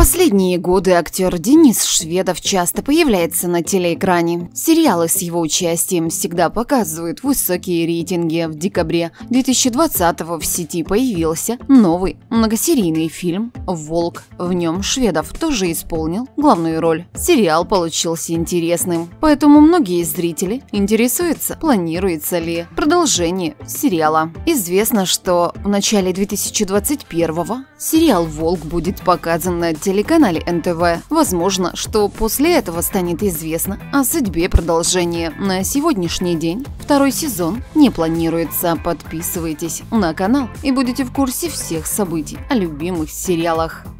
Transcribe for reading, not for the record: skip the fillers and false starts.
последние годы актер Денис Шведов часто появляется на телеэкране. Сериалы с его участием всегда показывают высокие рейтинги. В декабре 2020-го в сети появился новый многосерийный фильм «Волк». В нем Шведов тоже исполнил главную роль. Сериал получился интересным, поэтому многие зрители интересуются, планируется ли продолжение сериала. Известно, что в начале 2021-го сериал «Волк» будет показан на телеканале НТВ. Возможно, что после этого станет известно о судьбе продолжения. На сегодняшний день второй сезон не планируется. Подписывайтесь на канал и будете в курсе всех событий о любимых сериалах.